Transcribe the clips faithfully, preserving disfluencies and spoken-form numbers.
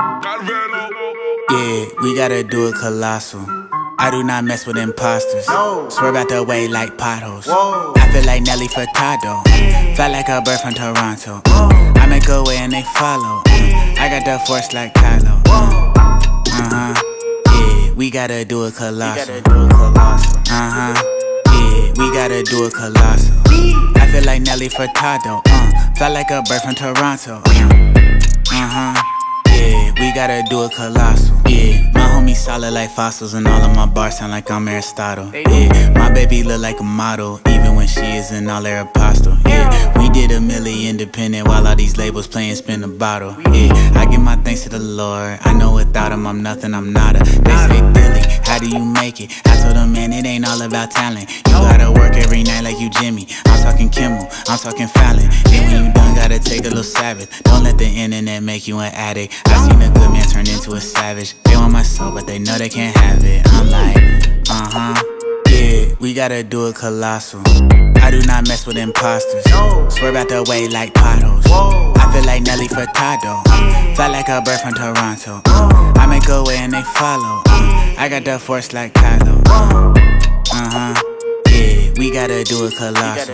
Yeah, we gotta do it colossal. I do not mess with imposters. No. Swerve out the way like potholes. Whoa. I feel like Nelly Furtado. Yeah. Fly like a bird from Toronto. Whoa. I make a way and they follow. Yeah. I got the force like Kylo. Uh-huh. Yeah, we gotta do it colossal. Uh-huh. Yeah, we gotta do it colossal. I feel like Nelly Furtado. Uh, fly like a bird from Toronto. Uh-huh. Yeah, we gotta do it colossal. Yeah, my homies solid like fossils, and all of my bars sound like I'm Aristotle. Yeah, my baby look like a model, even when she isn't all their apostle. Yeah, we did a milli independent while all these labels playing spin the bottle. Yeah, I give my thanks to the Lord. I know without him I'm nothing, I'm nada. They say, Dilly, how do you make it? I told them, man, it ain't all about talent. You gotta work every night like you Jimmy. I'm talking Kimmel, I'm talking Fallon. Then when you done, gotta take a little Sabbath. Don't let the internet make you an addict. I seen a good man turn into a savage. They want my soul, but they know they can't have it. I'm like, uh-huh, yeah, we gotta do it colossal. I do not mess with imposters. Swerve out the way like potholes. I feel like Nelly Furtado. Fly like a bird from Toronto. I make a way and they follow. I got the force like Kylo. Uh-huh, yeah, we gotta do it colossal.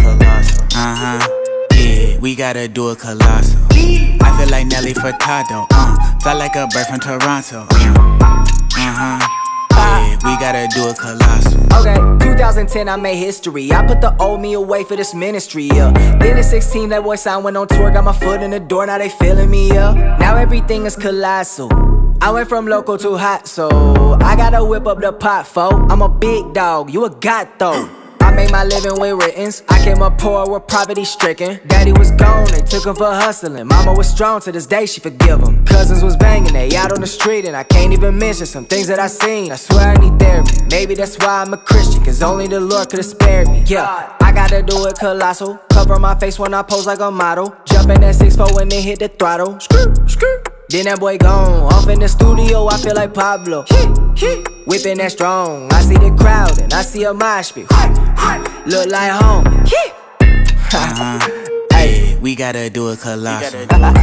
Uh-huh, yeah, we gotta do it colossal. I feel like Nelly Furtado. Uh, fly like a bird from Toronto. Uh-huh, yeah, we gotta do it colossal. Okay, two thousand ten I made history. I put the old me away for this ministry, yeah. Then at sixteen that boy sound went on tour. Got my foot in the door, now they feeling me, yeah. Now everything is colossal. I went from local to hot, so I gotta whip up the pot, fo. I'm a big dog, you a god though. I made my living with writtens. I came up poor with poverty stricken. Daddy was gone, they took him for hustling. Mama was strong, to this day she forgive him. Cousins was banging, they out on the street, and I can't even mention some things that I seen. I swear I need therapy. Maybe that's why I'm a Christian, cause only the Lord could've spared me. Yeah, I gotta do it colossal. Cover my face when I pose like a model. Jump in that six four and then hit the throttle. Screw, screw. Then that boy gone. Off in the studio, I feel like Pablo. Whipping that strong. I see the crowd and I see a mosh pit. Look like home. Uh-huh. Yeah, we gotta do it colossal.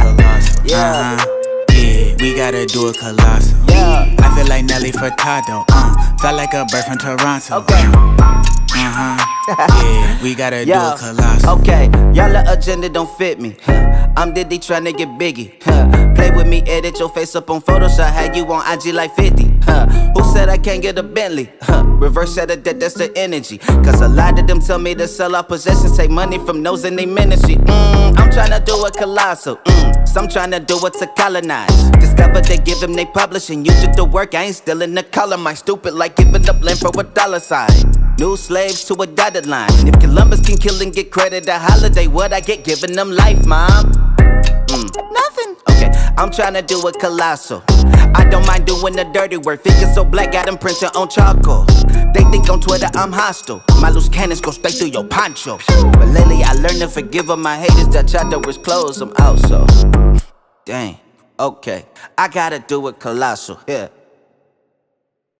Yeah. Uh-huh. Yeah, we gotta do it colossal. Yeah. I feel like Nelly Furtado. Uh, fly like a bird from Toronto. Okay. Uh-huh. Yeah, we gotta Yo, do it colossal. Okay, y'all agenda don't fit me. I'm Diddy tryna get biggie. Play with me, edit your face up on Photoshop. Had you on I G like fifty. Who said I can't get a Bentley? Reverse out of that, that's the energy. Cause a lot of them tell me to sell our possessions, take money from those in they ministry. Mm, I'm tryna do it colossal. Mm, some tryna do it to colonize. Discover they give them they publishing. You did the work, I ain't still in the column. I stupid like giving up land for a dollar sign. New slaves to a dotted line. If Columbus can kill and get credit a holiday, what I get giving them life, mom? Mm, nothing. Okay, I'm tryna do it colossal. I don't mind doing the dirty work. Figure so black, got them printing on charcoal. They think on Twitter I'm hostile. My loose cannons go straight through your poncho. But lately I learned to forgive all my haters that tried to risk clothes. I'm out, so dang. Okay, I gotta do it colossal. Yeah.